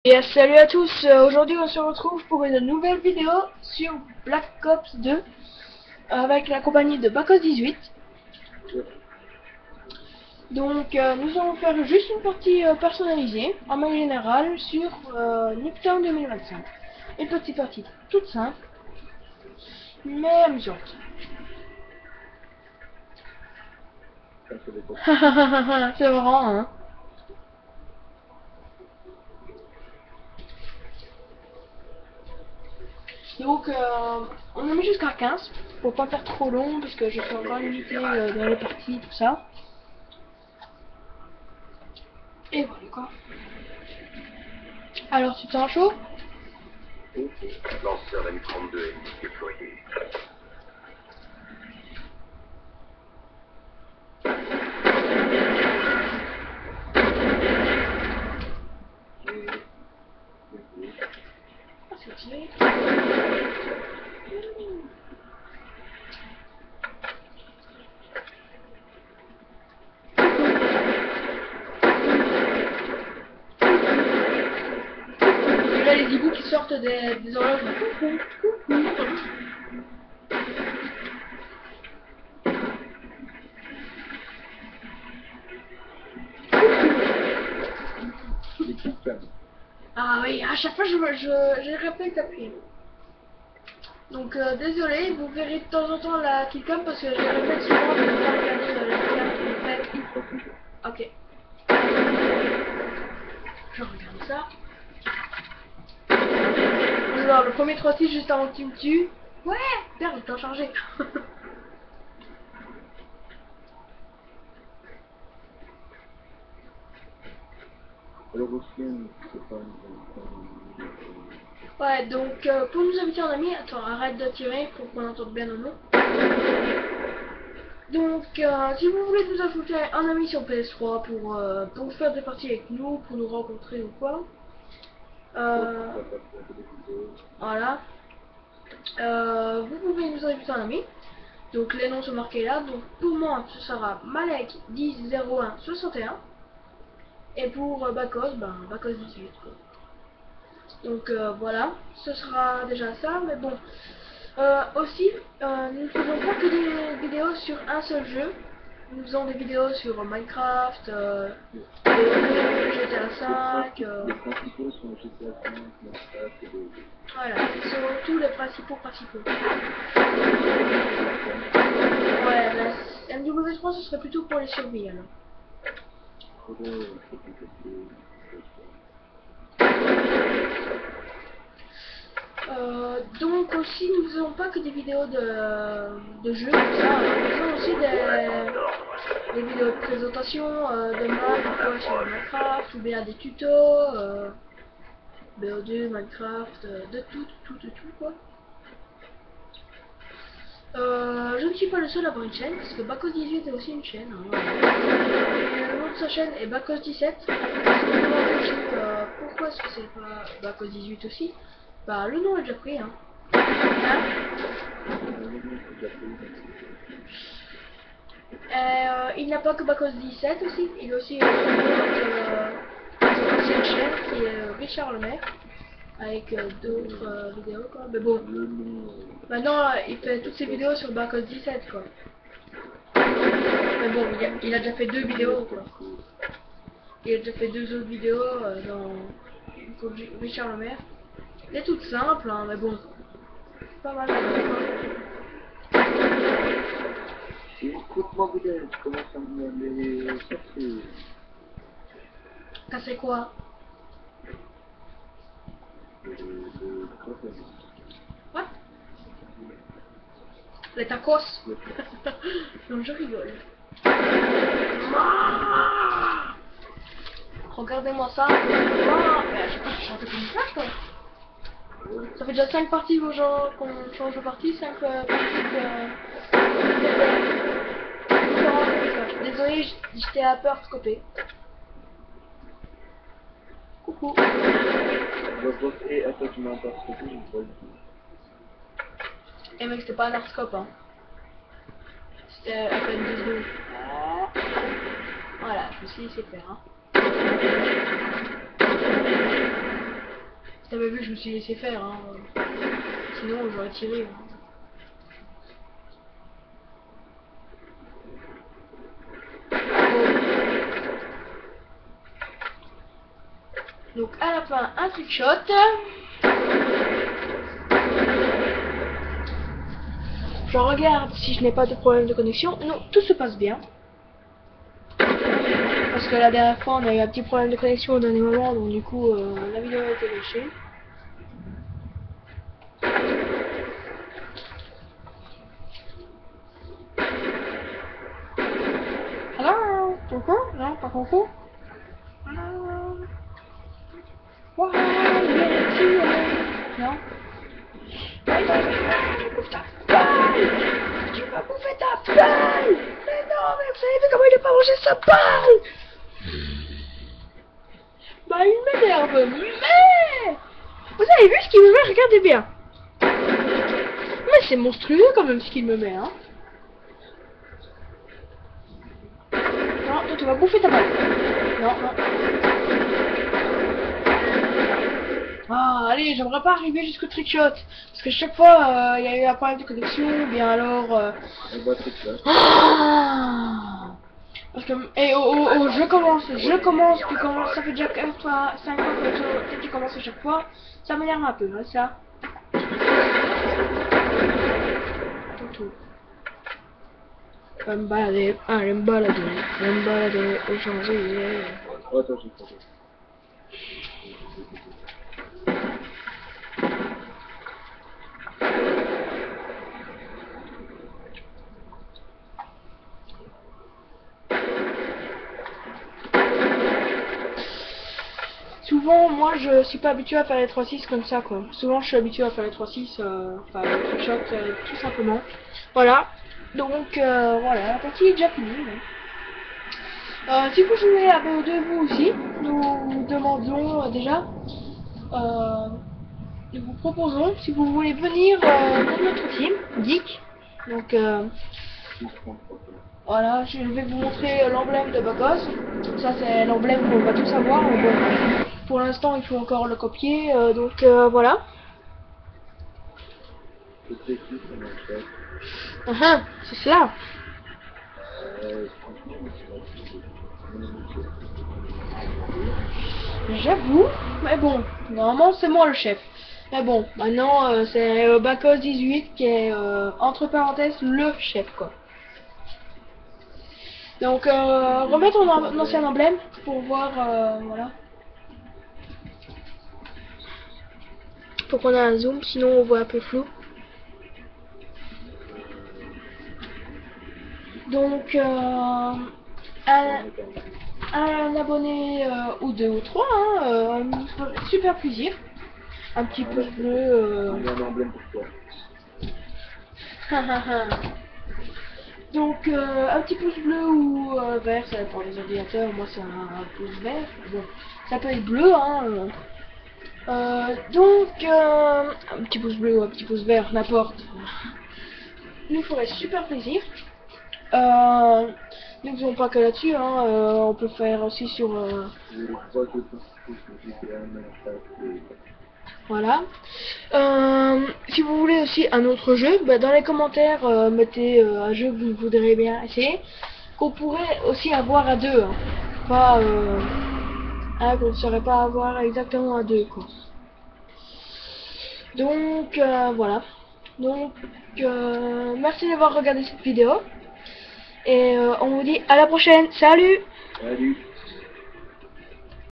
Et salut à tous, aujourd'hui on se retrouve pour une nouvelle vidéo sur Black Ops 2 avec la compagnie de Bacos 18. Donc nous allons faire juste une partie personnalisée en main générale sur Nuketown 2025. Une petite partie toute simple mais amusante. C'est marrant hein. Donc on a mis jusqu'à 15 pour pas faire trop long parce que je suis encore limité dans les parties, tout ça. Et voilà quoi. Alors tu te sens chaud? Lanceur M32 est déployé. Ah, c'est stylé. Et là les hiboux qui sortent des horloges. Coucou, coucou. Ah oui, à chaque fois je répète d'appuyer. Donc désolé, vous verrez de temps en temps la killcam parce que je répète souvent de ne pas regarder la killcam qui est faite. Ok. Je regarde ça. Alors le premier 3-6 juste avant que tu me tues. Ouais, merde, il t'a chargé. Ouais, donc pour nous inviter en ami, attends, arrête de tirer pour qu'on entende bien nos noms. Donc, si vous voulez nous ajouter un ami sur PS3 pour faire des parties avec nous, pour nous rencontrer ou quoi, voilà, vous pouvez nous inviter un ami. Donc les noms sont marqués là. Donc pour moi, ce sera Malek 1001 61 et pour Bacos, ben Bacos 18. Quoi. Donc voilà, ce sera déjà ça. Mais bon, aussi, nous ne faisons pas que des vidéos sur un seul jeu. Nous faisons des vidéos sur Minecraft, GTA 5. Les principaux sont GTA 5, Minecraft et des... Voilà, ce sont tous les principaux. Ouais, la MW3 ce serait plutôt pour les survies alors. Donc aussi nous faisons pas que des vidéos de jeux comme ça, nous faisons aussi des vidéos de présentation de maps, parfois sur Minecraft ou bien des tutos, BO2, Minecraft, de tout quoi. Je ne suis pas le seul à avoir une chaîne, parce que Bacos 18 est aussi une chaîne. Hein. Le nom de sa chaîne est Bacos 17. Si vous vous demandez aussi pourquoi est-ce que c'est pas Bacos 18 aussi, bah le nom est déjà pris. Hein. Il n'a pas que Bacos 17 aussi, il a aussi son ancienne chaîne qui est Richard Lemaire. Avec d'autres vidéos quoi. Mais bon, maintenant il fait toutes ses vidéos sur Bacos 17 quoi. Mais bon, il a déjà fait deux vidéos quoi. Il a déjà fait deux autres vidéos pour Richard Lemaire. Elle est toute simple hein, mais bon, pas mal. Écoute-moi, Boudin, tu commences à me les chercher. Casser quoi? What? Les tacos? Non, je rigole. Regardez-moi ça. Mais je sais pas, je chante comme ça quoi. Ça fait déjà 5 parties vos gens qu'on change de partie, 5 parties Désolé, j'étais à peur de copier. Coucou. Et attends, tu m'as encore stoppé, je ne vois pas du tout. Et mec, c'était pas un arscope hein. C'était à peine 2 secondes. Voilà, je me suis laissé faire hein. t'avais vu, je me suis laissé faire, hein. Sinon j'aurais tiré. Donc à la fin, un trick shot. Je regarde si je n'ai pas de problème de connexion. Non, tout se passe bien. Parce que la dernière fois, on a eu un petit problème de connexion au dernier moment, donc du coup, la vidéo a été lâchée. Hello, coucou? Non, pas coucou? Hello. Why, yes, you are. Non? Tu vas bouffer ta balle! Mais non, mais vous savez comment il est pas mangé sa balle! Bah il m'énerve, mais... Vous avez vu ce qu'il me met? Regardez bien. Mais c'est monstrueux quand même ce qu'il me met, hein. Non, toi tu vas bouffer ta balle. Non, non. Ah, allez, j'aimerais pas arriver jusqu'au trickshot. Parce que chaque fois, il y a eu un problème de connexion, ou bien alors... Parce que... Et je commence, tu commences, ça fait déjà 4 fois, 5 fois que tu commences à chaque fois. Ça m'énerve un peu, hein, ça. Ton tour. Je vais me balader, je vais me balader aux Champs-Élysées. Oh, attends, j'ai pas. Souvent, moi, je suis pas habitué à faire les 3-6 comme ça, quoi. Souvent, je suis habitué à faire les 3-6, enfin, les trickshot, tout simplement. Voilà. Donc, voilà, la partie est déjà finie. Si vous jouez à BO2, vous aussi, nous demandions déjà, nous vous proposons, si vous voulez venir dans notre team, Geek. Donc, voilà, je vais vous montrer l'emblème de Bacos. Ça, c'est l'emblème qu'on va tous avoir. Bon, pour l'instant, il faut encore le copier, donc voilà. C'est cela. J'avoue, mais bon, normalement c'est moi le chef. Mais bon, maintenant c'est Bacos 18 qui est entre parenthèses le chef, quoi. Donc remets ton ancien emblème pour voir, voilà. Faut qu'on ait un zoom, sinon on voit un peu flou. Donc un abonné ou deux ou trois, hein, me ferait super plaisir. Un petit pouce bleu. Un emblème pour toi. Donc un petit pouce bleu ou vert, ça dépend des ordinateurs. Moi c'est un pouce vert. Bon, ça peut être bleu, hein. Donc un petit pouce bleu ou un petit pouce vert, n'importe. Nous ferait super plaisir. Nous ne faisons pas que là-dessus, hein. On peut faire aussi sur. Voilà. Si vous voulez aussi un autre jeu, bah, dans les commentaires, mettez un jeu que vous voudrez bien essayer, qu'on pourrait aussi avoir à deux, hein. Pas qu'on ne saurait pas avoir exactement à deux, quoi. Donc voilà. Donc merci d'avoir regardé cette vidéo et on vous dit à la prochaine. Salut. Salut.